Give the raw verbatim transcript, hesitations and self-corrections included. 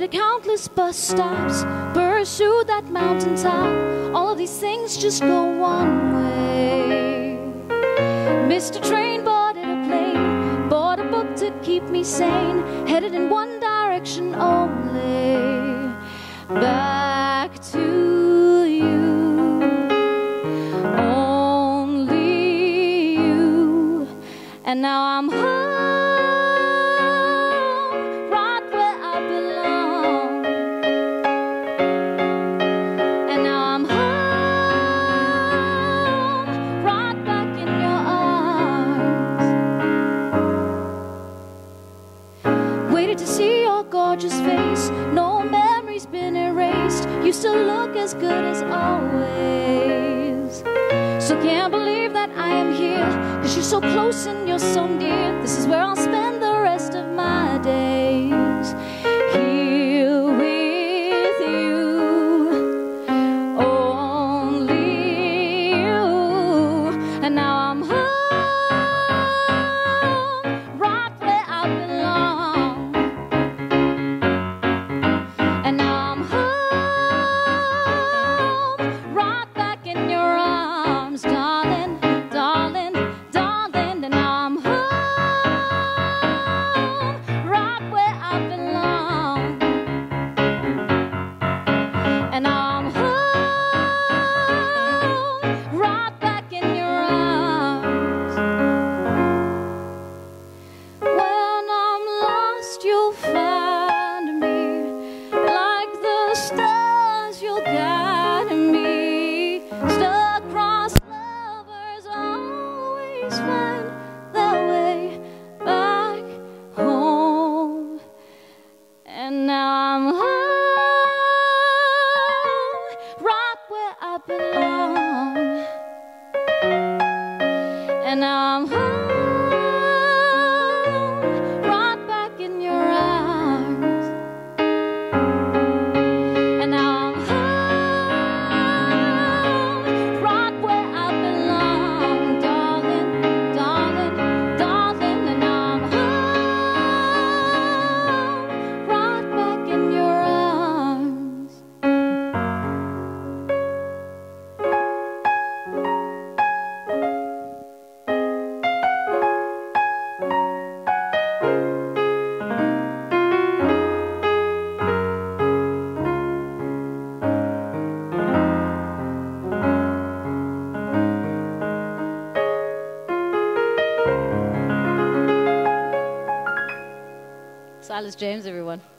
the countless bus stops, pursue that mountaintop. All of these things just go one way. Missed a train, boarded a plane, bought a book to keep me sane, headed in one direction only, back to you, only you. And now I'm home, to see your gorgeous face. No memory's been erased. You still look as good as always. So can't believe that I am here, 'cause you're so close and you're so near. This is where I'll spend the rest of my days, here with you, only you. And now I'm home, you'll find me. Like the stars, you'll guide me. Star-crossed lovers always find their way back home. And now I'm home, right where I belong. And now I'm home, Silas James, everyone.